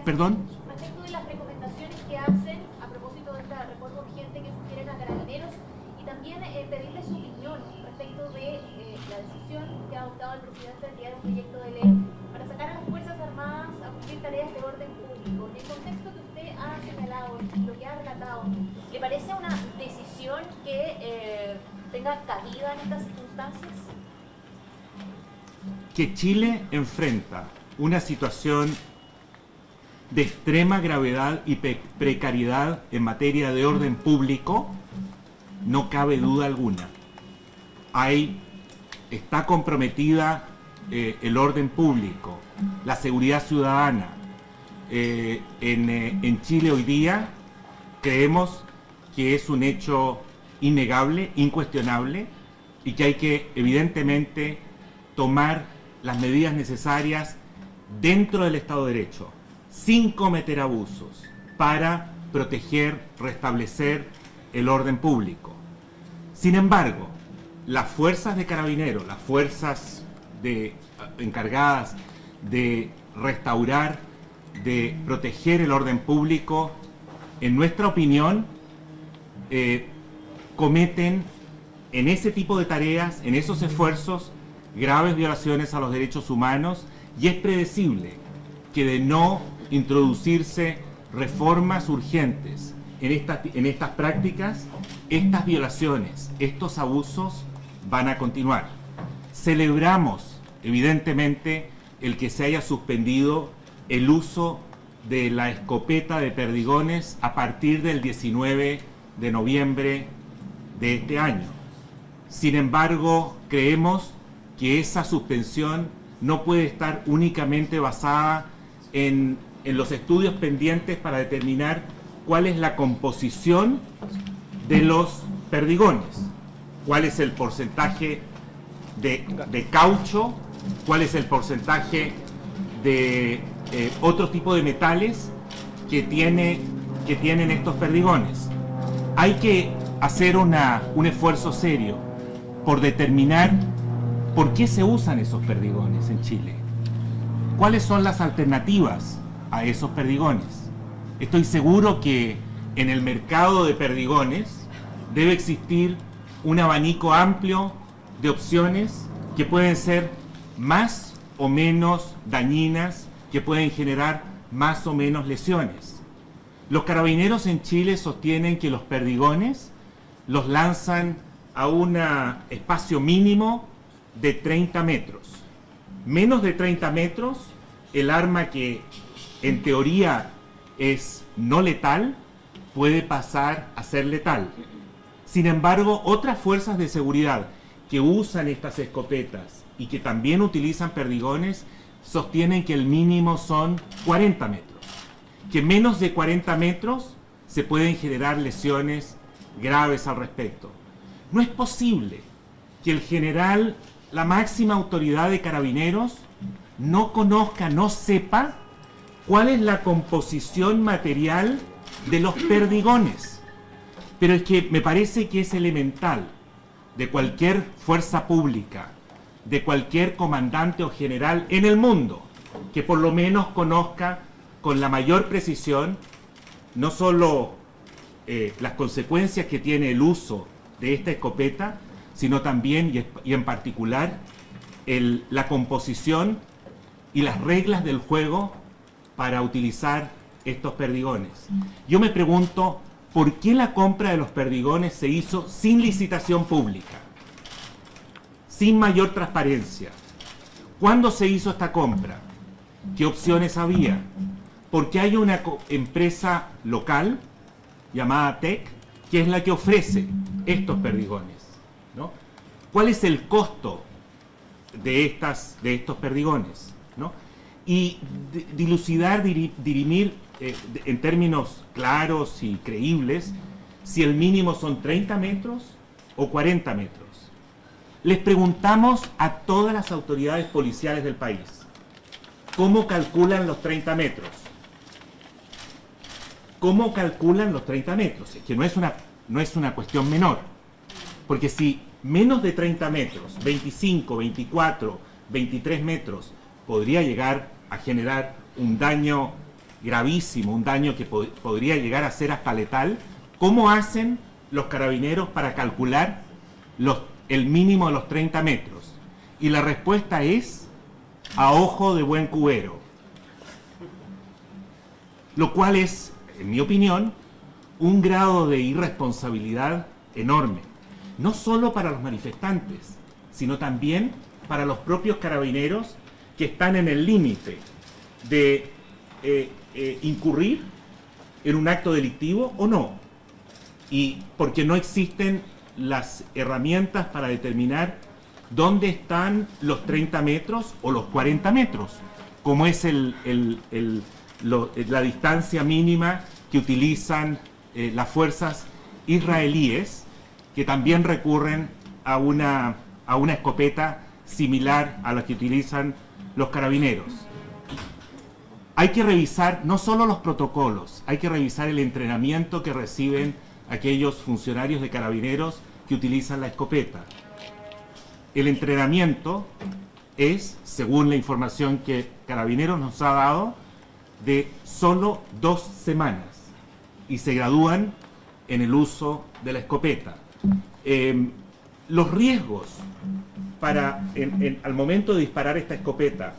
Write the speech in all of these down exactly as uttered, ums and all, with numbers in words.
¿Perdón? Respecto de las recomendaciones que hacen a propósito de esta reforma urgente que sugieren a Carabineros y también eh, pedirle su opinión respecto de eh, la decisión que ha adoptado el presidente de enviar un proyecto de ley para sacar a las Fuerzas Armadas a cumplir tareas de orden público. En el contexto que usted ha señalado, lo que ha relatado, ¿le parece una decisión que eh, tenga cabida en estas circunstancias? Que Chile enfrenta una situación de extrema gravedad y precariedad en materia de orden público, no cabe duda alguna. Hay, está comprometida eh, el orden público, la seguridad ciudadana. Eh, en, eh, en Chile hoy día creemos que es un hecho innegable, incuestionable, y que hay que evidentemente tomar las medidas necesarias dentro del Estado de Derecho, sin cometer abusos, para proteger, restablecer el orden público. Sin embargo, las fuerzas de Carabineros, las fuerzas de, encargadas de restaurar, de proteger el orden público, en nuestra opinión, eh, cometen en ese tipo de tareas, en esos esfuerzos, graves violaciones a los derechos humanos, y es predecible que de no introducirse reformas urgentes en estas, en estas prácticas, estas violaciones, estos abusos van a continuar. Celebramos, evidentemente, el que se haya suspendido el uso de la escopeta de perdigones a partir del diecinueve de noviembre de este año. Sin embargo, creemos que esa suspensión no puede estar únicamente basada en, en los estudios pendientes para determinar cuál es la composición de los perdigones, cuál es el porcentaje de, de caucho, cuál es el porcentaje de eh, otro tipo de metales que, tiene, que tienen estos perdigones. Hay que hacer una, un esfuerzo serio por determinar por qué se usan esos perdigones en Chile. ¿Cuáles son las alternativas a esos perdigones? Estoy seguro que en el mercado de perdigones debe existir un abanico amplio de opciones que pueden ser más o menos dañinas, que pueden generar más o menos lesiones. Los carabineros en Chile sostienen que los perdigones los lanzan a un espacio mínimo de treinta metros. Menos de treinta metros, el arma que en teoría es no letal puede pasar a ser letal. Sin embargo, otras fuerzas de seguridad que usan estas escopetas y que también utilizan perdigones sostienen que el mínimo son cuarenta metros, que menos de cuarenta metros se pueden generar lesiones graves al respecto. No es posible que el general, la máxima autoridad de Carabineros, no conozca, no sepa cuál es la composición material de los perdigones. Pero es que me parece que es elemental de cualquier fuerza pública, de cualquier comandante o general en el mundo, que por lo menos conozca con la mayor precisión no solo eh, las consecuencias que tiene el uso de esta escopeta, sino también y, y en particular el, la composición y las reglas del juego para utilizar estos perdigones. Yo me pregunto, ¿por qué la compra de los perdigones se hizo sin licitación pública? Sin mayor transparencia. ¿Cuándo se hizo esta compra? ¿Qué opciones había? Porque hay una empresa local llamada T E C que es la que ofrece estos perdigones, ¿no? ¿Cuál es el costo de, estas, de estos perdigones, ¿no? Y dilucidar, dirimir eh, en términos claros y creíbles si el mínimo son treinta metros o cuarenta metros. Les preguntamos a todas las autoridades policiales del país cómo calculan los treinta metros. ¿Cómo calculan los treinta metros? Es que no es una, no es una cuestión menor. Porque si menos de treinta metros, veinticinco, veinticuatro, veintitrés metros, podría llegar a generar un daño gravísimo, un daño que po podría llegar a ser hasta letal, ¿cómo hacen los carabineros para calcular los, el mínimo de los treinta metros? Y la respuesta es a ojo de buen cubero. Lo cual es, en mi opinión, un grado de irresponsabilidad enorme. No solo para los manifestantes, sino también para los propios carabineros que están en el límite de eh, eh, incurrir en un acto delictivo o no. Y porque no existen las herramientas para determinar dónde están los treinta metros o los cuarenta metros, como es el, el, el, lo, la distancia mínima que utilizan eh, las fuerzas israelíes, que también recurren a una, a una escopeta similar a la que utilizan los carabineros. Hay que revisar no solo los protocolos, hay que revisar el entrenamiento que reciben aquellos funcionarios de carabineros que utilizan la escopeta. El entrenamiento es, según la información que Carabineros nos ha dado, de solo dos semanas y se gradúan en el uso de la escopeta. Eh, los riesgos para, en, en, al momento de disparar esta escopeta,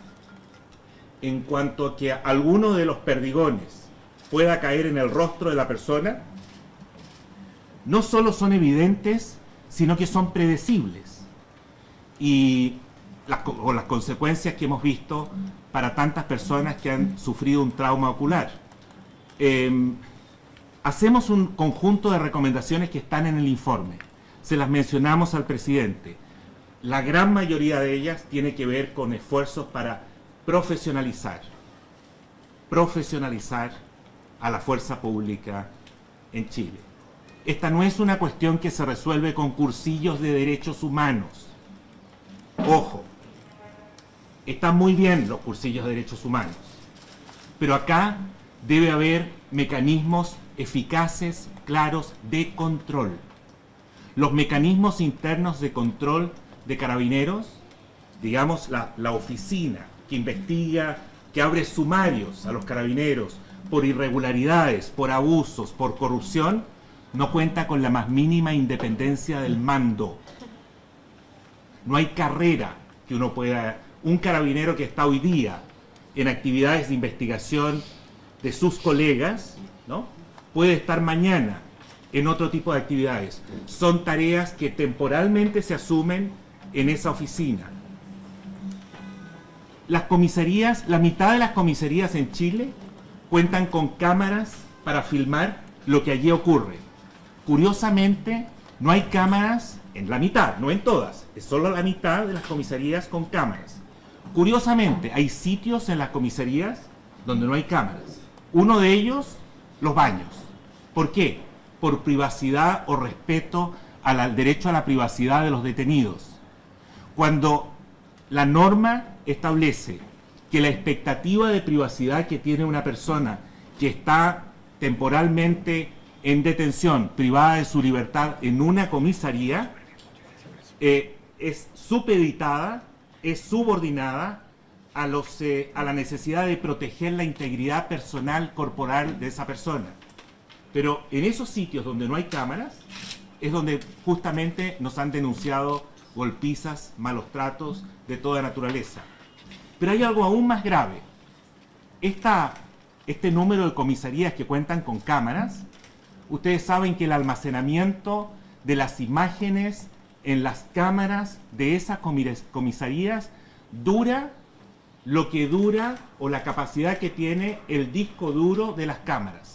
en cuanto a que alguno de los perdigones pueda caer en el rostro de la persona, no solo son evidentes, sino que son predecibles. Y las, o las consecuencias que hemos visto para tantas personas que han sufrido un trauma ocular. Eh, hacemos un conjunto de recomendaciones que están en el informe. Se las mencionamos al presidente. La gran mayoría de ellas tiene que ver con esfuerzos para profesionalizar, profesionalizar a la fuerza pública en Chile. Esta no es una cuestión que se resuelve con cursillos de derechos humanos. Ojo, están muy bien los cursillos de derechos humanos, pero acá debe haber mecanismos eficaces, claros, de control. Los mecanismos internos de control de Carabineros, digamos la, la oficina que investiga, que abre sumarios a los carabineros por irregularidades, por abusos, por corrupción, no cuenta con la más mínima independencia del mando. No hay carrera que uno pueda... Un carabinero que está hoy día en actividades de investigación de sus colegas, ¿no?, puede estar mañana en otro tipo de actividades. Son tareas que temporalmente se asumen en esa oficina. Las comisarías, la mitad de las comisarías en Chile cuentan con cámaras para filmar lo que allí ocurre. Curiosamente, no hay cámaras en la mitad, no en todas, es solo la mitad de las comisarías con cámaras. Curiosamente, hay sitios en las comisarías donde no hay cámaras. Uno de ellos, los baños. ¿Por qué? Por privacidad o respeto al derecho a la privacidad de los detenidos. Cuando la norma establece que la expectativa de privacidad que tiene una persona que está temporalmente en detención, privada de su libertad en una comisaría, eh, es supeditada, es subordinada a, los, eh, a la necesidad de proteger la integridad personal corporal de esa persona. Pero en esos sitios donde no hay cámaras, es donde justamente nos han denunciado golpizas, malos tratos de toda naturaleza. Pero hay algo aún más grave. Esta, este número de comisarías que cuentan con cámaras, ustedes saben que el almacenamiento de las imágenes en las cámaras de esas comisarías dura lo que dura o la capacidad que tiene el disco duro de las cámaras.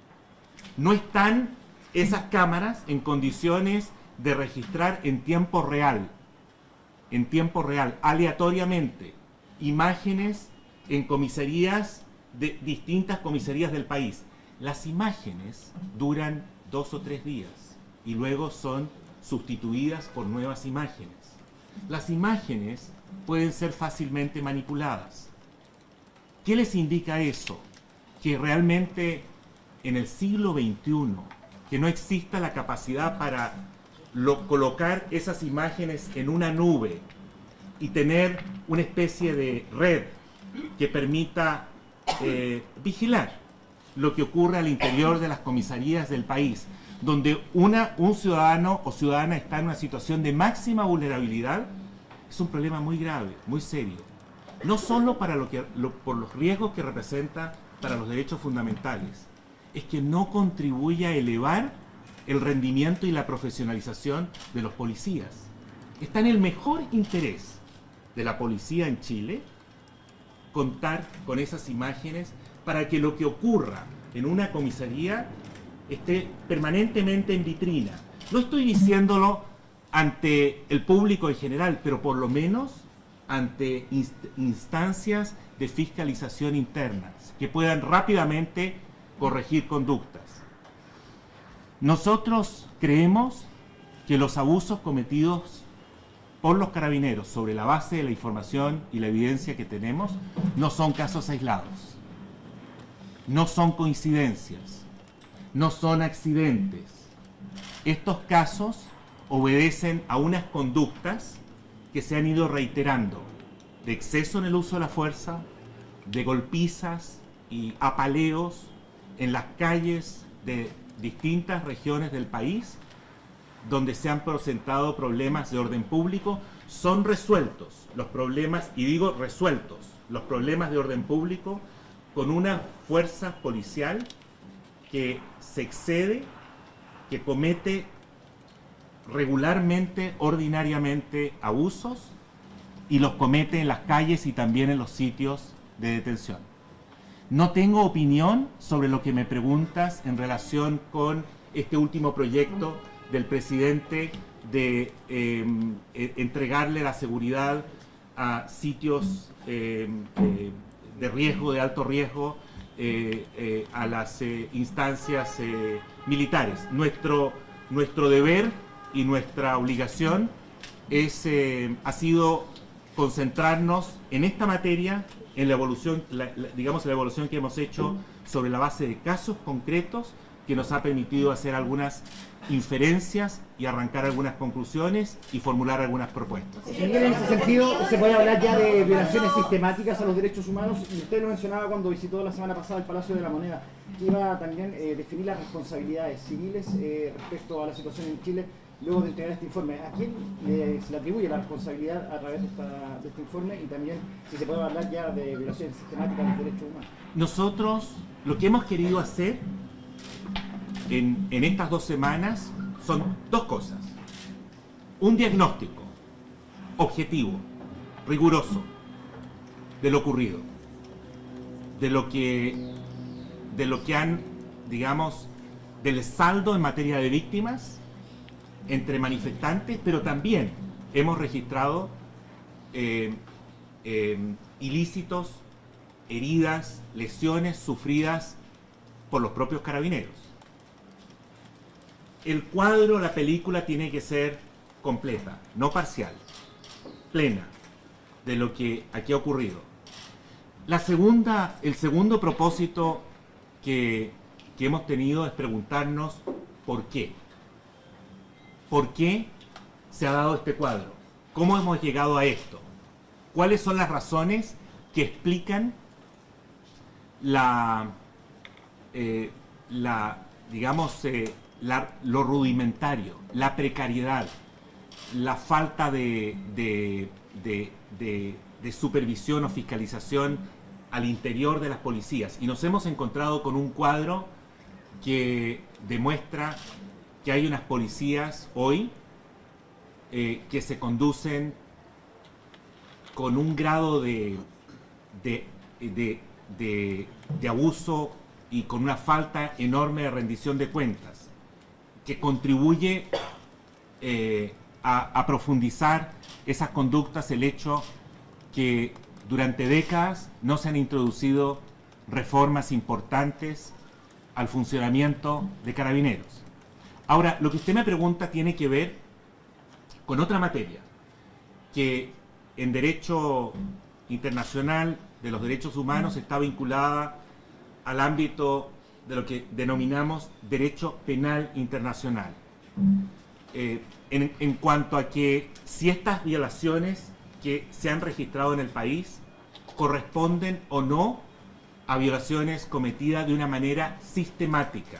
No están esas cámaras en condiciones de registrar en tiempo real, en tiempo real, aleatoriamente, imágenes en comisarías de distintas comisarías del país. Las imágenes duran dos o tres días y luego son sustituidas por nuevas imágenes. Las imágenes pueden ser fácilmente manipuladas. ¿Qué les indica eso? Que realmente en el siglo veintiuno, que no exista la capacidad para lo, colocar esas imágenes en una nube y tener una especie de red que permita eh, vigilar lo que ocurre al interior de las comisarías del país, donde una, un ciudadano o ciudadana está en una situación de máxima vulnerabilidad. Es un problema muy grave, muy serio. No solo para lo que, lo, por los riesgos que representa para los derechos fundamentales, es que no contribuye a elevar el rendimiento y la profesionalización de los policías. Está en el mejor interés de la policía en Chile contar con esas imágenes para que lo que ocurra en una comisaría esté permanentemente en vitrina. No estoy diciéndolo ante el público en general, pero por lo menos ante inst instancias de fiscalización internas que puedan rápidamente corregir conductas. Nosotros creemos que los abusos cometidos por los carabineros sobre la base de la información y la evidencia que tenemos no son casos aislados, no son coincidencias, no son accidentes. Estos casos obedecen a unas conductas que se han ido reiterando, de exceso en el uso de la fuerza, de golpizas y apaleos en las calles de distintas regiones del país, donde se han presentado problemas de orden público. Son resueltos los problemas, y digo resueltos, los problemas de orden público con una fuerza policial que se excede, que comete regularmente, ordinariamente abusos, y los comete en las calles y también en los sitios de detención. No tengo opinión sobre lo que me preguntas en relación con este último proyecto del presidente de eh, entregarle la seguridad a sitios eh, eh, de riesgo, de alto riesgo, eh, eh, a las eh, instancias eh, militares. Nuestro, nuestro deber y nuestra obligación es, eh, ha sido concentrarnos en esta materia, en la evolución, la, la, digamos, la evolución que hemos hecho sobre la base de casos concretos, que nos ha permitido hacer algunas inferencias y arrancar algunas conclusiones y formular algunas propuestas. En ese sentido, se puede hablar ya de violaciones sistemáticas a los derechos humanos, y usted lo mencionaba cuando visitó la semana pasada el Palacio de la Moneda, que iba a también eh, definir las responsabilidades civiles eh, respecto a la situación en Chile luego de entregar este informe. ¿A quién eh, se le atribuye la responsabilidad a través de, esta, de este informe? Y también si se puede hablar ya de violaciones sistemáticas a los derechos humanos. Nosotros lo que hemos querido hacer en, en estas dos semanas son dos cosas. Un diagnóstico objetivo, riguroso, de lo ocurrido, de lo que, de lo que han, digamos, del saldo en materia de víctimas entre manifestantes, pero también hemos registrado eh, eh, ilícitos, heridas, lesiones sufridas por los propios carabineros. El cuadro, la película tiene que ser completa, no parcial, plena, de lo que aquí ha ocurrido. La segunda, el segundo propósito que, que hemos tenido es preguntarnos por qué. ¿Por qué se ha dado este cuadro? ¿Cómo hemos llegado a esto? ¿Cuáles son las razones que explican la, eh, la digamos, eh, la, lo rudimentario, la precariedad, la falta de, de, de, de, de supervisión o fiscalización al interior de las policías? Y nos hemos encontrado con un cuadro que demuestra que hay unas policías hoy eh, que se conducen con un grado de, de, de, de, de abuso y con una falta enorme de rendición de cuentas, que contribuye eh, a, a profundizar esas conductas, el hecho que durante décadas no se han introducido reformas importantes al funcionamiento de Carabineros. Ahora, lo que usted me pregunta tiene que ver con otra materia, que en derecho internacional de los derechos humanos está vinculada al ámbito de lo que denominamos derecho penal internacional. Eh, en, en cuanto a que si estas violaciones que se han registrado en el país corresponden o no a violaciones cometidas de una manera sistemática.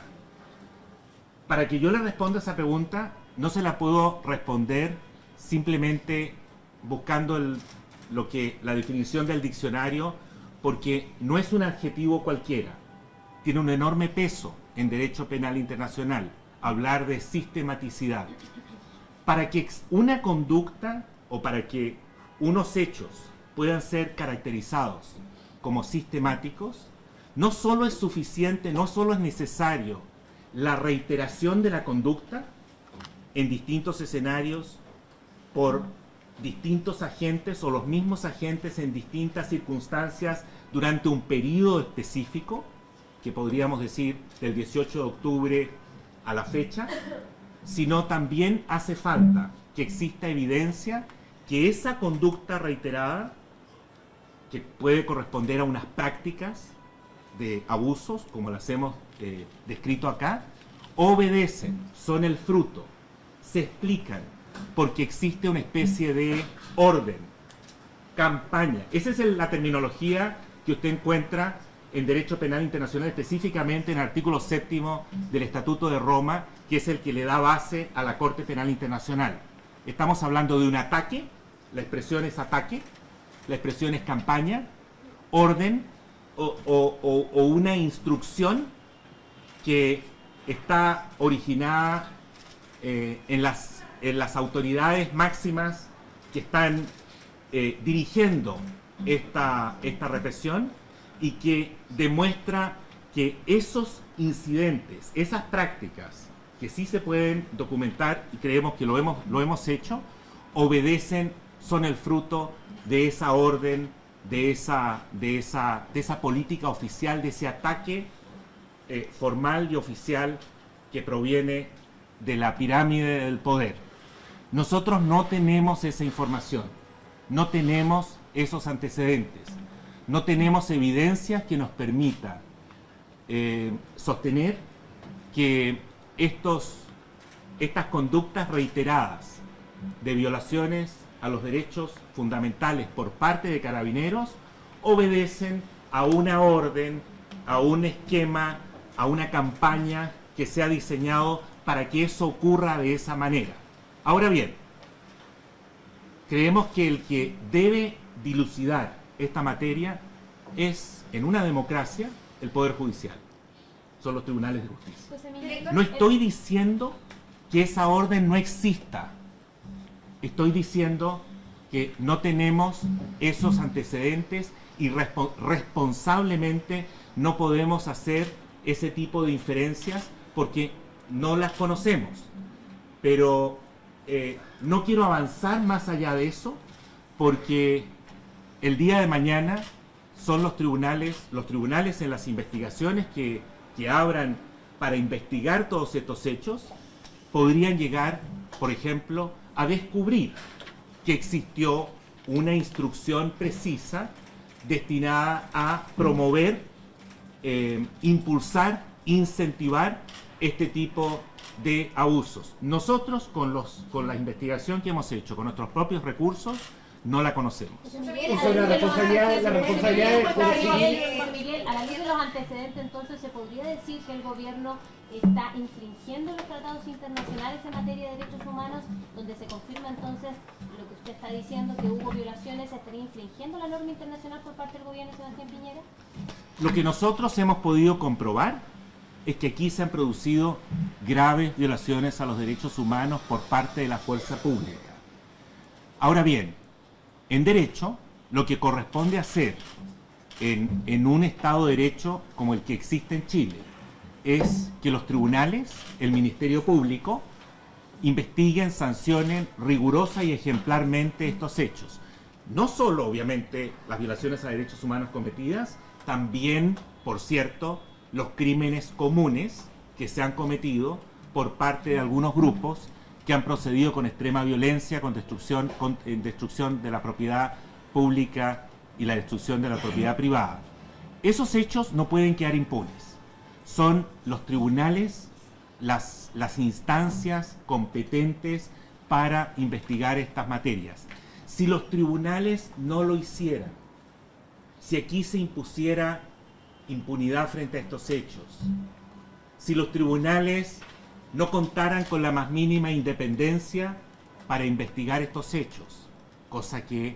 Para que yo le responda esa pregunta, no se la puedo responder simplemente buscando el, lo que, la definición del diccionario, porque no es un adjetivo cualquiera. Tiene un enorme peso en derecho penal internacional hablar de sistematicidad. Para que una conducta o para que unos hechos puedan ser caracterizados como sistemáticos, no solo es suficiente, no solo es necesario la reiteración de la conducta en distintos escenarios por distintos agentes o los mismos agentes en distintas circunstancias durante un periodo específico, que podríamos decir del dieciocho de octubre a la fecha, sino también hace falta que exista evidencia que esa conducta reiterada, que puede corresponder a unas prácticas de abusos, como las hemos eh, descrito acá, obedecen, son el fruto, se explican, porque existe una especie de orden, campaña. Esa es el, la terminología que usted encuentra en Derecho Penal Internacional, específicamente en el artículo séptimo del Estatuto de Roma, que es el que le da base a la Corte Penal Internacional. Estamos hablando de un ataque, la expresión es ataque, la expresión es campaña, orden o, o, o, o una instrucción que está originada eh, en, las, en las autoridades máximas que están eh, dirigiendo esta, esta represión, y que demuestra que esos incidentes, esas prácticas que sí se pueden documentar, y creemos que lo hemos, lo hemos hecho, obedecen, son el fruto de esa orden, de esa, de esa, de esa política oficial, de ese ataque eh, formal y oficial que proviene de la pirámide del poder. Nosotros no tenemos esa información, no tenemos esos antecedentes, no tenemos evidencias que nos permita eh, sostener que estos, estas conductas reiteradas de violaciones a los derechos fundamentales por parte de Carabineros obedecen a una orden, a un esquema, a una campaña que se ha diseñado para que eso ocurra de esa manera. Ahora bien, creemos que el que debe dilucidar esta materia es, en una democracia, el Poder Judicial. Son los tribunales de justicia. No estoy diciendo que esa orden no exista. Estoy diciendo que no tenemos esos antecedentes y respo- responsablemente no podemos hacer ese tipo de inferencias porque no las conocemos. Pero eh, no quiero avanzar más allá de eso porque el día de mañana son los tribunales, los tribunales en las investigaciones que, que abran para investigar todos estos hechos, podrían llegar, por ejemplo, a descubrir que existió una instrucción precisa destinada a promover, eh, impulsar, incentivar este tipo de abusos. Nosotros, con, los, con la investigación que hemos hecho, con nuestros propios recursos, no la conocemos. Esa es la responsabilidad, la responsabilidad del Poder Civil. Juan Miguel, a la luz de los antecedentes, entonces, ¿se podría decir que el gobierno está infringiendo los tratados internacionales en materia de derechos humanos, donde se confirma entonces lo que usted está diciendo, que hubo violaciones, estaría infringiendo la norma internacional por parte del gobierno de Sebastián Piñera? Lo que nosotros hemos podido comprobar es que aquí se han producido graves violaciones a los derechos humanos por parte de la fuerza pública. Ahora bien, en derecho, lo que corresponde hacer en, en un Estado de Derecho como el que existe en Chile es que los tribunales, el Ministerio Público, investiguen, sancionen rigurosa y ejemplarmente estos hechos. No solo, obviamente, las violaciones a derechos humanos cometidas, también, por cierto, los crímenes comunes que se han cometido por parte de algunos grupos que han procedido con extrema violencia, con destrucción, con eh, destrucción de la propiedad pública y la destrucción de la propiedad privada. Esos hechos no pueden quedar impunes. Son los tribunales, las, las instancias competentes para investigar estas materias. Si los tribunales no lo hicieran, si aquí se impusiera impunidad frente a estos hechos, si los tribunales no contaran con la más mínima independencia para investigar estos hechos, cosa que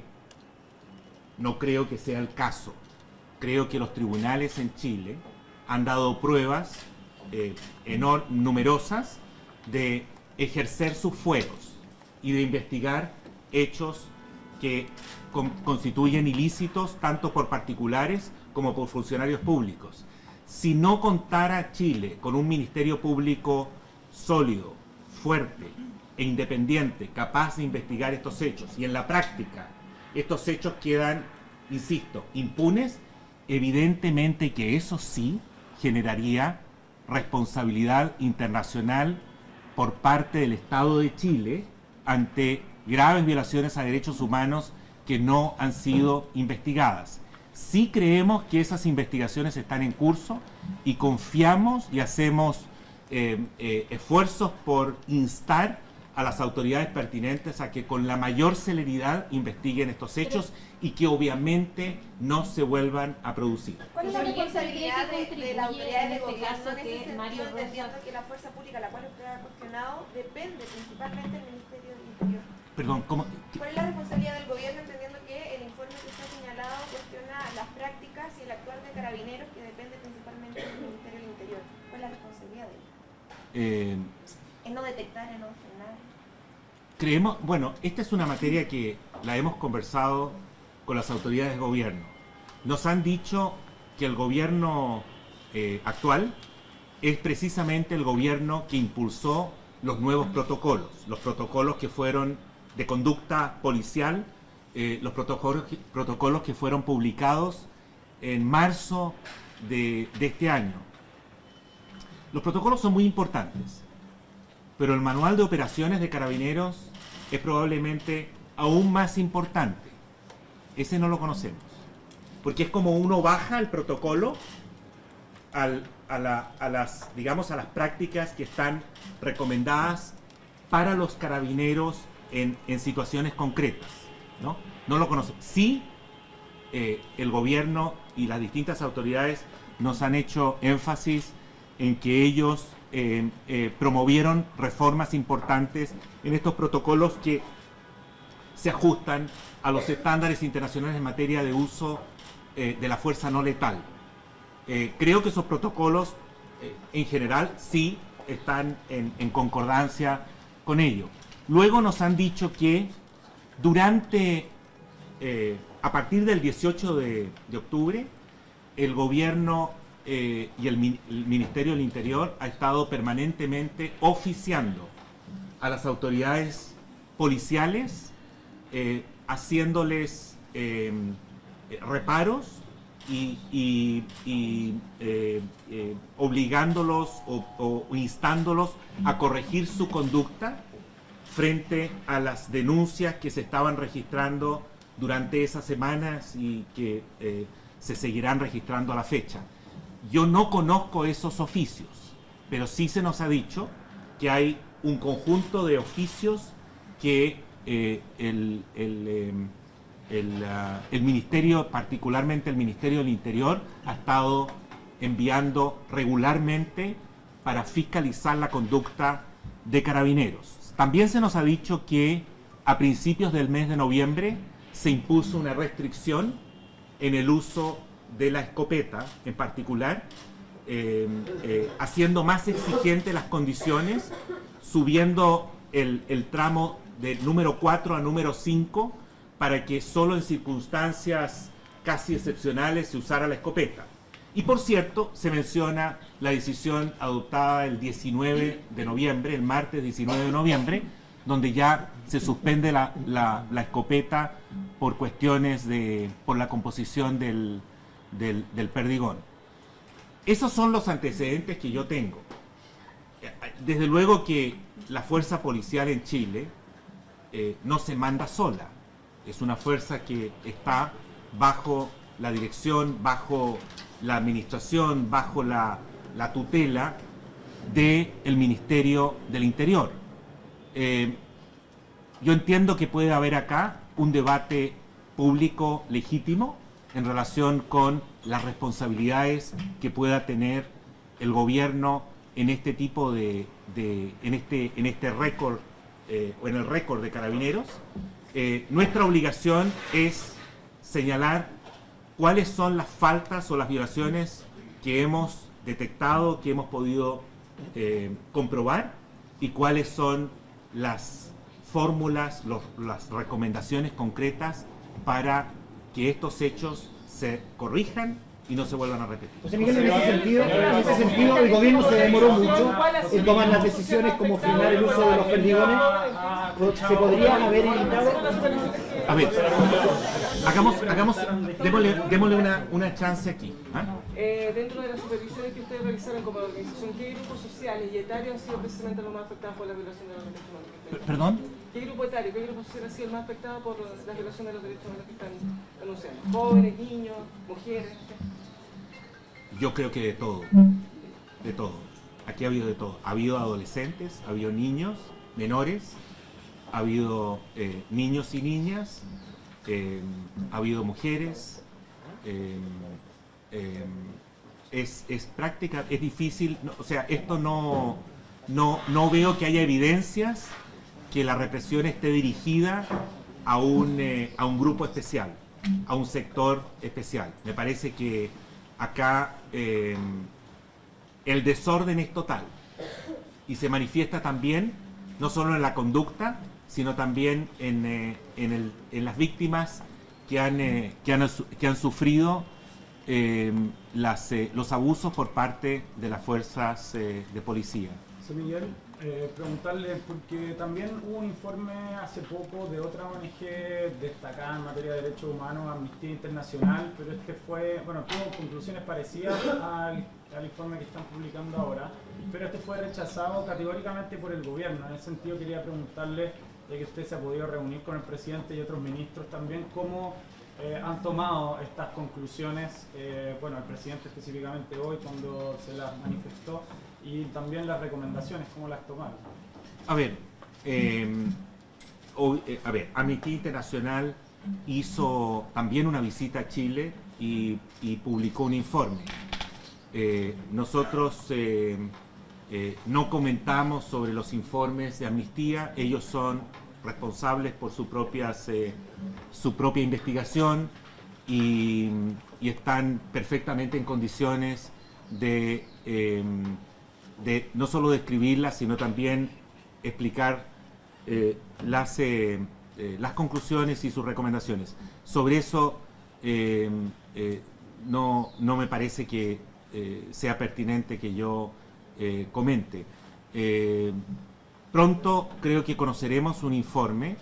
no creo que sea el caso. Creo que los tribunales en Chile han dado pruebas eh, enor- numerosas de ejercer sus fueros y de investigar hechos que con- constituyen ilícitos tanto por particulares como por funcionarios públicos. Si no contara Chile con un ministerio público sólido, fuerte e independiente, capaz de investigar estos hechos, y en la práctica estos hechos quedan, insisto, impunes, evidentemente que eso sí generaría responsabilidad internacional por parte del Estado de Chile ante graves violaciones a derechos humanos que no han sido investigadas. Sí creemos que esas investigaciones están en curso y confiamos y hacemos eh, eh, esfuerzos por instar a las autoridades pertinentes a que con la mayor celeridad investiguen estos hechos y que obviamente no se vuelvan a producir. ¿Cuál es la Pero ¿y eso responsabilidad cree que de, de las contribuye autoridades en de este gobierno caso en ese que sentido, Mario Rosa- entendiendo que la fuerza pública, la cual usted ha cuestionado, depende principalmente del Ministerio del Interior? Perdón, ¿cómo? ¿Cuál es la responsabilidad del gobierno, entendiendo que el informe que está señalado cuestiona las prácticas y el actuar de carabineros, que depende principalmente del Ministerio del Interior? ¿Cuál es la responsabilidad de ellos? Eh, En no detectar, en no frenar. Creemos, bueno, esta es una materia que la hemos conversado con las autoridades de gobierno. Nos han dicho que el gobierno eh, actual es precisamente el gobierno que impulsó los nuevos protocolos, los protocolos que fueron de conducta policial, eh, los protocolos, protocolos que fueron publicados en marzo de, de este año. Los protocolos son muy importantes, pero el manual de operaciones de Carabineros es probablemente aún más importante. Ese no lo conocemos, porque es como uno baja el protocolo al, a, la, a las, digamos, a las prácticas que están recomendadas para los carabineros en, en situaciones concretas, ¿no? No lo conocemos. Sí, eh, el gobierno y las distintas autoridades nos han hecho énfasis en que ellos eh, eh, promovieron reformas importantes en estos protocolos que se ajustan a los estándares internacionales en materia de uso eh, de la fuerza no letal. Eh, creo que esos protocolos eh, en general sí están en, en concordancia con ello. Luego nos han dicho que durante, eh, a partir del dieciocho de, de octubre, el gobierno eh, y el, min- el Ministerio del Interior ha estado permanentemente oficiando a las autoridades policiales, eh, haciéndoles eh, reparos y, y, y eh, eh, obligándolos o, o instándolos a corregir su conducta frente a las denuncias que se estaban registrando durante esas semanas y que eh, se seguirán registrando a la fecha. Yo no conozco esos oficios, pero sí se nos ha dicho que hay un conjunto de oficios que eh, el, el, eh, el, uh, el Ministerio, particularmente el Ministerio del Interior, ha estado enviando regularmente para fiscalizar la conducta de carabineros. También se nos ha dicho que a principios del mes de noviembre se impuso una restricción en el uso de la escopeta, en particular, eh, eh, haciendo más exigentes las condiciones, subiendo el, el tramo de número cuatro a número cinco para que solo en circunstancias casi excepcionales se usara la escopeta. Y por cierto, se menciona la decisión adoptada el diecinueve de noviembre, el martes diecinueve de noviembre, donde ya se suspende la, la, la escopeta por cuestiones de, por la composición del, del, del perdigón. Esos son los antecedentes que yo tengo. Desde luego que la fuerza policial en Chile eh, no se manda sola. Es una fuerza que está bajo la dirección, bajo la administración, bajo la, la tutela del Ministerio del Interior. Eh, yo entiendo que puede haber acá un debate público legítimo en relación con las responsabilidades que pueda tener el gobierno en este tipo de, de en este en este récord eh, o en el récord de Carabineros. Eh, nuestra obligación es señalar cuáles son las faltas o las violaciones que hemos detectado, que hemos podido eh, comprobar, y cuáles son las fórmulas, los, las recomendaciones concretas para que estos hechos se corrijan y no se vuelvan a repetir. José Miguel, en ese sentido, en ese sentido el gobierno se demoró mucho en tomar las decisiones como frenar el uso de los perdigones. ¿Se podría haber evitado? A ver, hagamos, hagamos, démosle, démosle una, una chance aquí. ¿Ah? Eh, dentro de las supervisiones que ustedes realizaron como organización, ¿qué grupos sociales y etarios han sido precisamente los más afectados por la violación de los derechos humanos? ¿Perdón? ¿Qué grupo etario, qué grupo social ha sido el más afectado por la violación de los derechos humanos que están denunciando? ¿Jóvenes, niños, mujeres? Yo creo que de todo, de todo. Aquí ha habido de todo. Ha habido adolescentes, ha habido niños, menores, ha habido eh, niños y niñas, eh, ha habido mujeres. Eh, eh, es, es práctica, es difícil, no, o sea, esto no, no, no veo que haya evidencias que la represión esté dirigida a un, eh, a un grupo especial, a un sector especial. Me parece que acá eh, el desorden es total y se manifiesta también no solo en la conducta, sino también en, eh, en, el, en las víctimas que han, eh, que han, que han sufrido eh, las, eh, los abusos por parte de las fuerzas eh, de policía. Sí, Miguel, eh, preguntarle, porque también hubo un informe hace poco de otra O N G destacada en materia de derechos humanos, Amnistía Internacional, pero este fue, bueno, tuvo conclusiones parecidas al, al informe que están publicando ahora, pero este fue rechazado categóricamente por el gobierno. En ese sentido quería preguntarle, ya que usted se ha podido reunir con el presidente y otros ministros también, ¿cómo eh, han tomado estas conclusiones? Eh, bueno, el presidente específicamente hoy cuando se las manifestó, y también las recomendaciones, ¿cómo las tomaron? A ver, eh, o, eh, a ver, Amnistía Internacional hizo también una visita a Chile y, y publicó un informe. Eh, nosotros eh, eh, no comentamos sobre los informes de Amnistía, ellos son responsables por su, propias, eh, su propia investigación y, y están perfectamente en condiciones de, eh, de no solo describirla, sino también explicar eh, las, eh, eh, las conclusiones y sus recomendaciones. Sobre eso eh, eh, no, no me parece que eh, sea pertinente que yo eh, comente. Eh, Pronto creo que conoceremos un informe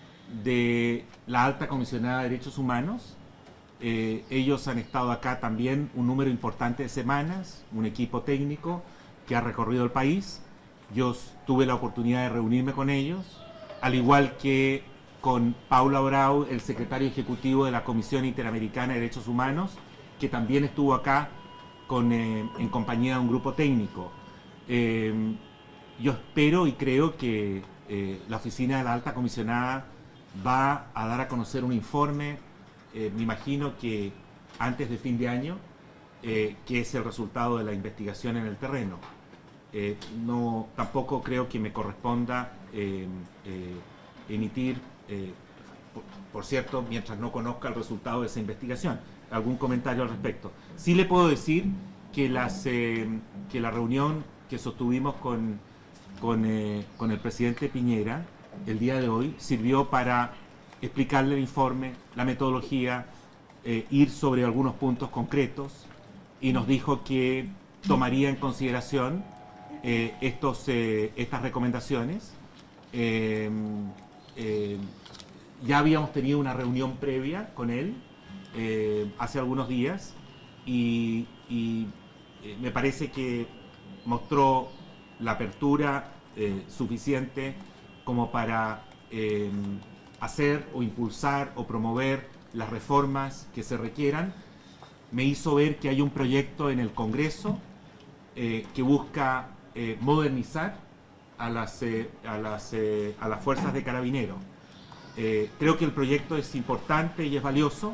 de la Alta Comisionada de Derechos Humanos. Eh, ellos han estado acá también un número importante de semanas, un equipo técnico que ha recorrido el país. Yo tuve la oportunidad de reunirme con ellos, al igual que con Paula Brau, el secretario ejecutivo de la Comisión Interamericana de Derechos Humanos, que también estuvo acá con, eh, en compañía de un grupo técnico. Eh, Yo espero y creo que eh, la oficina de la Alta Comisionada va a dar a conocer un informe, eh, me imagino que antes de fin de año, eh, que es el resultado de la investigación en el terreno. Eh, no, tampoco creo que me corresponda eh, eh, emitir, eh, por, por cierto, mientras no conozca el resultado de esa investigación, algún comentario al respecto. Sí le puedo decir que, las, eh, que la reunión que sostuvimos con Con, eh, con el presidente Piñera el día de hoy sirvió para explicarle el informe, la metodología, eh, ir sobre algunos puntos concretos, y nos dijo que tomaría en consideración eh, estos, eh, estas recomendaciones. Eh, eh, ya habíamos tenido una reunión previa con él eh, hace algunos días y, y eh, me parece que mostró la apertura eh, suficiente como para eh, hacer o impulsar o promover las reformas que se requieran. Me hizo ver que hay un proyecto en el Congreso eh, que busca eh, modernizar a las, eh, a, las, eh, a las fuerzas de carabineros. Eh, creo que el proyecto es importante y es valioso.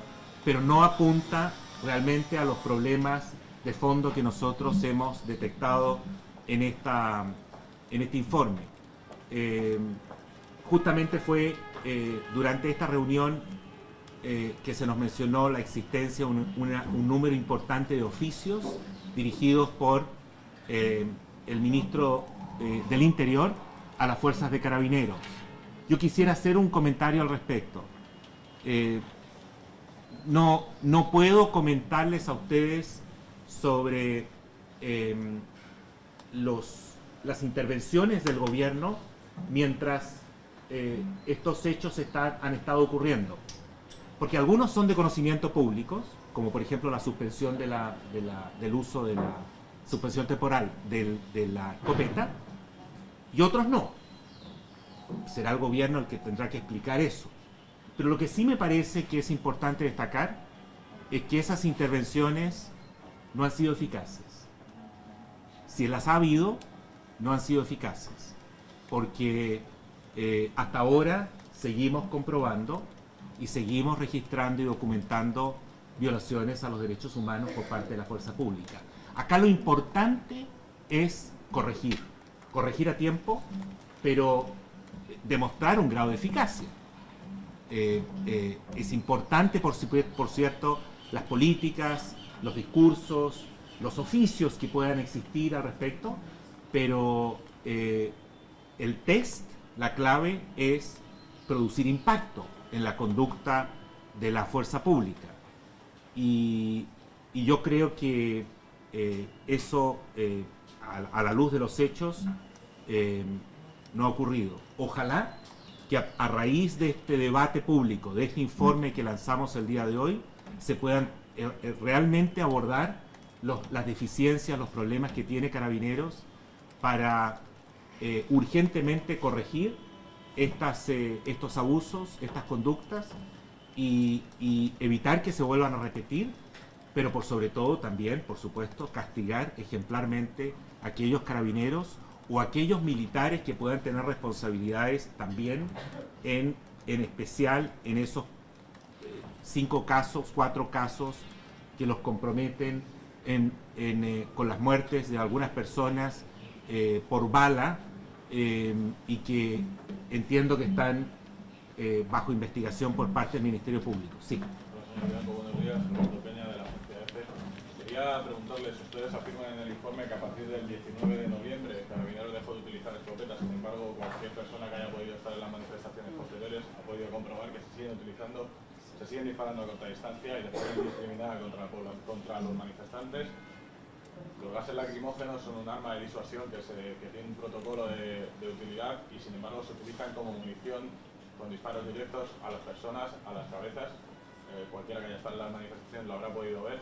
pero no apunta realmente a los problemas de fondo que nosotros hemos detectado en, esta, en este informe. Eh, justamente fue eh, durante esta reunión eh, que se nos mencionó la existencia de un, una, un número importante de oficios dirigidos por eh, el ministro eh, del Interior a las fuerzas de carabineros. Yo quisiera hacer un comentario al respecto. Eh, no, no puedo comentarles a ustedes sobre eh, los, las intervenciones del gobierno mientras eh, estos hechos están, han estado ocurriendo. Porque algunos son de conocimiento público, como por ejemplo la suspensión de la, de la, del uso de la suspensión temporal del, de la escopeta, y otros no. Será el gobierno el que tendrá que explicar eso. Pero lo que sí me parece que es importante destacar es que esas intervenciones no han sido eficaces. Si las ha habido, no han sido eficaces. Porque eh, hasta ahora seguimos comprobando y seguimos registrando y documentando violaciones a los derechos humanos por parte de la fuerza pública. Acá lo importante es corregir. Corregir a tiempo, pero demostrar un grado de eficacia. Eh, eh, es importante, por, por cierto, las políticas, los discursos, los oficios que puedan existir al respecto, pero eh, el test, la clave es producir impacto en la conducta de la fuerza pública. Y, y yo creo que eh, eso, eh, a, a la luz de los hechos, eh, no ha ocurrido. Ojalá que a, a raíz de este debate público, de este informe que lanzamos el día de hoy, se puedan eh, eh, realmente abordar los, las deficiencias, los problemas que tiene Carabineros para eh, urgentemente corregir estas, eh, estos abusos, estas conductas y, y evitar que se vuelvan a repetir, pero por sobre todo también, por supuesto, castigar ejemplarmente a aquellos carabineros o aquellos militares que puedan tener responsabilidades también, en, en especial en esos eh, cinco casos, cuatro casos que los comprometen en, en, eh, con las muertes de algunas personas eh, por bala eh, y que entiendo que están eh, bajo investigación por parte del Ministerio Público. Sí. Buenos días, Roberto Peña de la Agencia EFE. Quería preguntarles, ustedes afirman en el informe que a partir del diecinueve de noviembre Carabineros dejó de utilizar escopetas, sin embargo cualquier persona que haya podido estar en las manifestaciones posteriores ha podido comprobar que se siguen utilizando, se siguen disparando a corta distancia y de forma indiscriminada contra, la, contra los manifestantes. Los gases lacrimógenos son un arma de disuasión que, se, que tiene un protocolo de, de utilidad y sin embargo se utilizan como munición con disparos directos a las personas, a las cabezas. Eh, cualquiera que haya estado en la manifestación lo habrá podido ver.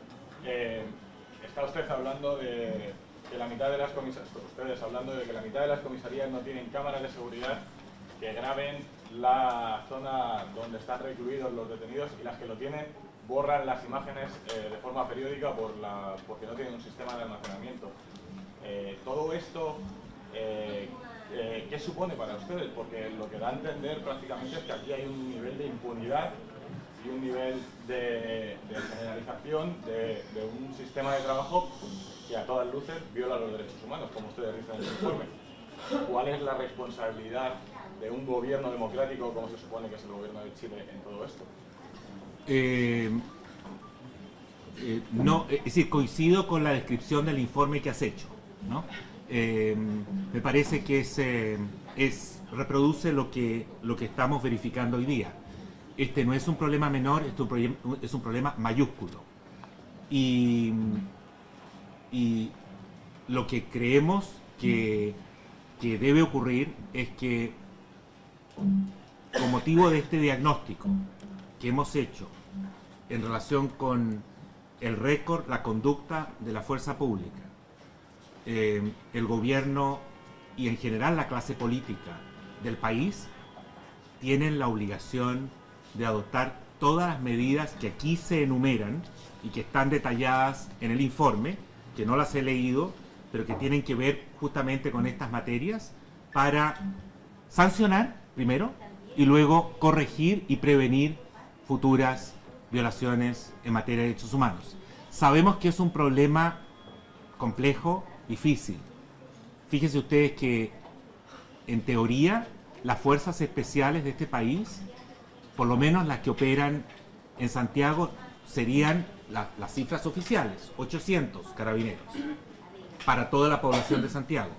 Eh, está usted hablando de que la mitad de las comisarías, ustedes hablando de que la mitad de las comisarías no tienen cámaras de seguridad que graben la zona donde están recluidos los detenidos y las que lo tienen borran las imágenes eh, de forma periódica por la, porque no tienen un sistema de almacenamiento. Eh, todo esto, eh, eh, ¿qué supone para ustedes? Porque lo que da a entender prácticamente es que aquí hay un nivel de impunidad y un nivel de, de generalización de, de un sistema de trabajo que a todas luces viola los derechos humanos, como ustedes dicen en el informe. ¿Cuál es la responsabilidad de un gobierno democrático, como se supone que es el gobierno de Chile, en todo esto? Eh, eh, no, es decir, coincido con la descripción del informe que has hecho, ¿no? Eh, me parece que es, eh, es reproduce lo que, lo que estamos verificando hoy día. Este no es un problema menor, este es un, problema, es un problema mayúsculo. Y, y lo que creemos que, que debe ocurrir es que, con motivo de este diagnóstico que hemos hecho en relación con el récord, la conducta de la fuerza pública, eh, el gobierno y en general la clase política del país tienen la obligación de adoptar todas las medidas que aquí se enumeran y que están detalladas en el informe, que no las he leído, pero que tienen que ver justamente con estas materias, para sancionar primero y luego corregir y prevenir futuras violaciones en materia de derechos humanos. Sabemos que es un problema complejo, difícil. Fíjense ustedes que, en teoría, las fuerzas especiales de este país, por lo menos las que operan en Santiago, serían la, las cifras oficiales, ochocientos carabineros, para toda la población de Santiago.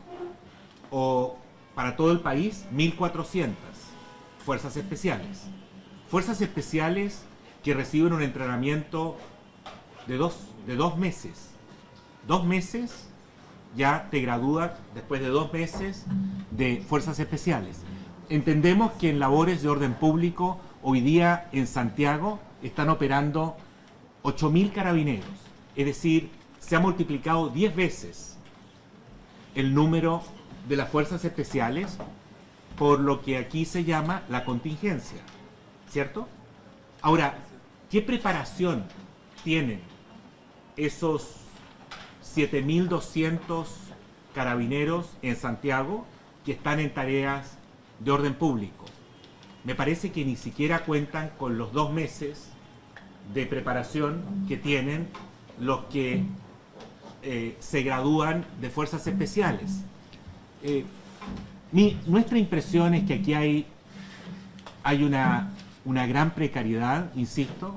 O para todo el país, mil cuatrocientas fuerzas especiales. Fuerzas especiales que reciben un entrenamiento de dos, de dos meses. Dos meses ya te gradúas después de dos meses de fuerzas especiales. Entendemos que en labores de orden público, hoy día en Santiago están operando ocho mil carabineros. Es decir, se ha multiplicado diez veces el número de las fuerzas especiales por lo que aquí se llama la contingencia, ¿cierto? Ahora, ¿qué preparación tienen esos siete mil doscientos carabineros en Santiago que están en tareas de orden público? Me parece que ni siquiera cuentan con los dos meses de preparación que tienen los que eh, se gradúan de fuerzas especiales. Eh, mi, nuestra impresión es que aquí hay, hay una, una gran precariedad, insisto,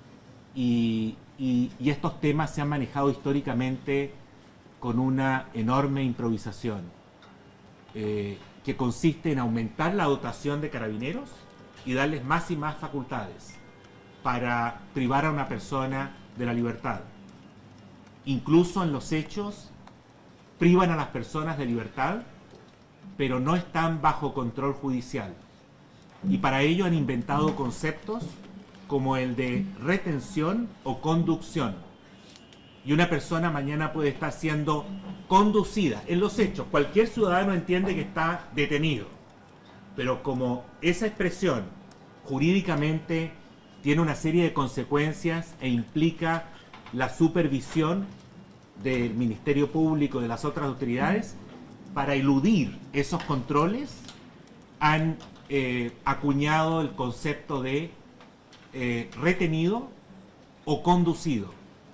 y, y, y estos temas se han manejado históricamente con una enorme improvisación, eh, que consiste en aumentar la dotación de carabineros y darles más y más facultades para privar a una persona de la libertad. Incluso en los hechos privan a las personas de libertad, pero no están bajo control judicial. Y para ello han inventado conceptos como el de retención o conducción. Y una persona mañana puede estar siendo conducida en los hechos. Cualquier ciudadano entiende que está detenido. Pero como esa expresión jurídicamente tiene una serie de consecuencias e implica la supervisión del Ministerio Público, de las otras autoridades, para eludir esos controles han eh, acuñado el concepto de eh, retenido o conducido.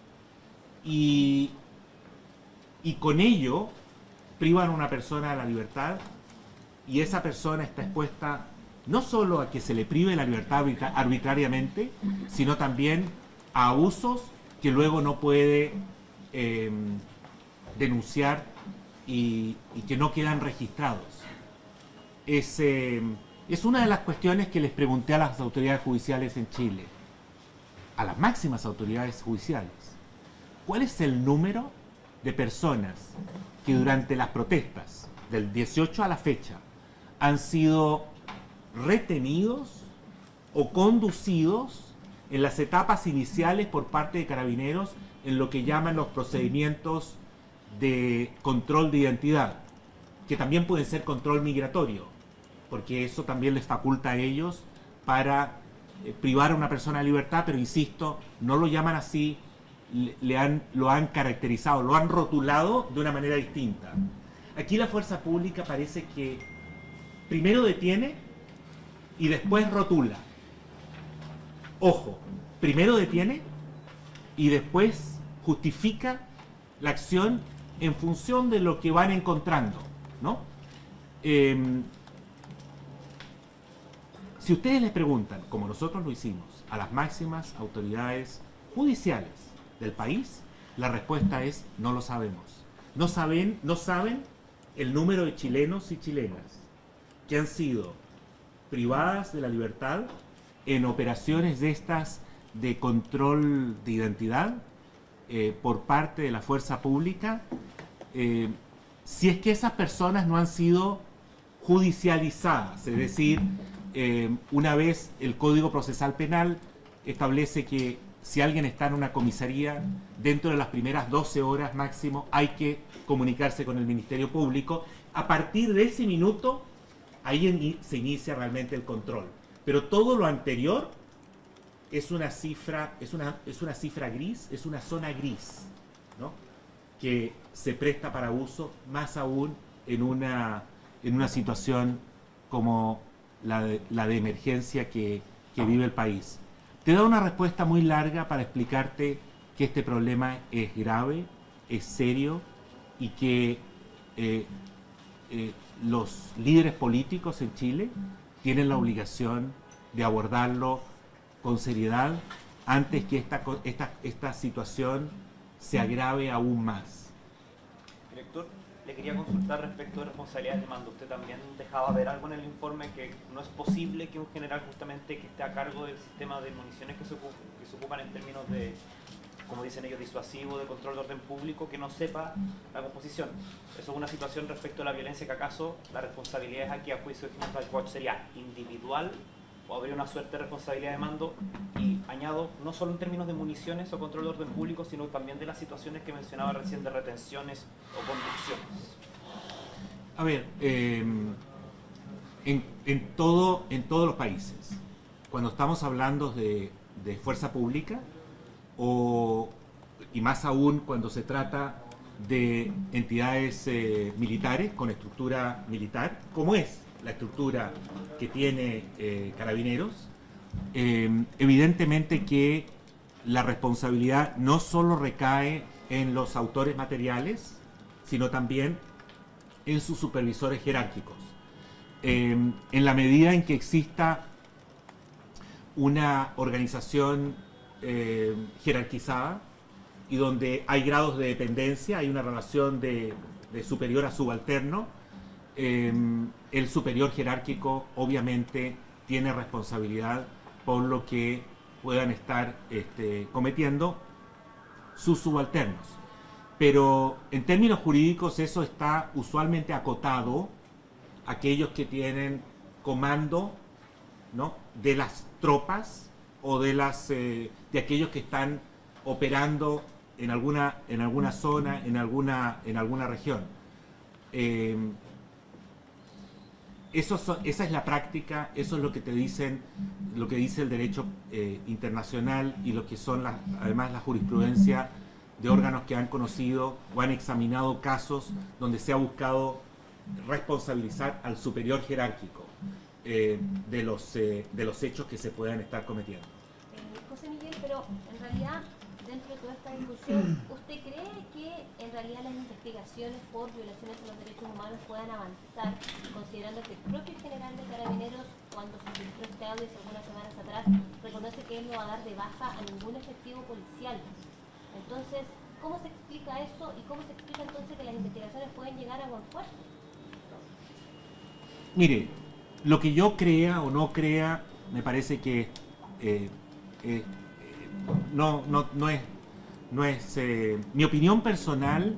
Y, y con ello privan a una persona de la libertad, y esa persona está expuesta no solo a que se le prive la libertad arbitrariamente, sino también a abusos que luego no puede eh, denunciar y, y que no quedan registrados. Es, eh, es una de las cuestiones que les pregunté a las autoridades judiciales en Chile, a las máximas autoridades judiciales. ¿Cuál es el número de personas que durante las protestas del dieciocho a la fecha han sido retenidos o conducidos en las etapas iniciales por parte de carabineros en lo que llaman los procedimientos de control de identidad, que también pueden ser control migratorio, porque eso también les faculta a ellos para eh, privar a una persona de libertad, pero insisto, no lo llaman así, le, le han, lo han caracterizado, lo han rotulado de una manera distinta. Aquí la fuerza pública parece que primero detiene y después rotula. Ojo, primero detiene y después justifica la acción en función de lo que van encontrando, ¿no? Eh, si ustedes les preguntan, como nosotros lo hicimos, a las máximas autoridades judiciales del país, la respuesta es no lo sabemos. No saben, no saben el número de chilenos y chilenas que han sido privadas de la libertad en operaciones de estas de control de identidad eh, por parte de la fuerza pública, eh, si es que esas personas no han sido judicializadas, es decir, eh, una vez el Código Procesal Penal establece que si alguien está en una comisaría, dentro de las primeras doce horas máximo hay que comunicarse con el Ministerio Público. A partir de ese minuto, ahí se inicia realmente el control. Pero todo lo anterior es una cifra, es una, es una cifra gris, es una zona gris, ¿no? Que se presta para abuso, más aún en una, en una situación como la de, la de emergencia que, que vive el país. te da una respuesta muy larga para explicarte que este problema es grave, es serio y que eh, eh, los líderes políticos en Chile tienen la obligación de abordarlo con seriedad antes que esta, esta, esta situación se agrave aún más. Director, le quería consultar respecto de responsabilidades de mando. Usted también dejaba ver algo en el informe que no es posible que un general justamente que esté a cargo del sistema de municiones que se, ocup que se ocupan en términos de, como dicen ellos, disuasivo, de control de orden público, que no sepa la composición. Eso es una situación respecto a la violencia que acaso la responsabilidad es aquí a juicio de Human Rights Watch sería individual o habría una suerte de responsabilidad de mando, y añado, no solo en términos de municiones o control de orden público, sino también de las situaciones que mencionaba recién de retenciones o conducciones. A ver, eh, en, en, todo, en todos los países, cuando estamos hablando de, de fuerza pública, o, y más aún cuando se trata de entidades eh, militares con estructura militar, como es la estructura que tiene eh, Carabineros, eh, evidentemente que la responsabilidad no solo recae en los autores materiales, sino también en sus supervisores jerárquicos. Eh, en la medida en que exista una organización eh, jerarquizada y donde hay grados de dependencia, hay una relación de, de superior a subalterno, eh, el superior jerárquico obviamente tiene responsabilidad por lo que puedan estar este, cometiendo sus subalternos. Pero en términos jurídicos eso está usualmente acotado a aquellos que tienen comando, ¿no?, de las tropas o de, las, eh, de aquellos que están operando en alguna, en alguna zona, en alguna, en alguna región. Eh, Eso so, esa es la práctica, eso es lo que te dicen, lo que dice el derecho eh, internacional y lo que son las, además la jurisprudencia de órganos que han conocido o han examinado casos donde se ha buscado responsabilizar al superior jerárquico eh, de, los, eh, de los hechos que se puedan estar cometiendo. Eh, José Miguel, pero en realidad, dentro de toda esta discusión, ¿usted cree que en realidad las investigaciones por violaciones a los derechos humanos puedan avanzar, considerando que el propio general de Carabineros, cuando se filtró este audio algunas semanas atrás, reconoce que él no va a dar de baja a ningún efectivo policial? Entonces, ¿cómo se explica eso y cómo se explica entonces que las investigaciones pueden llegar a buen puerto? Mire, lo que yo crea o no crea, me parece que eh, eh, no, no, no es, no es eh, mi opinión personal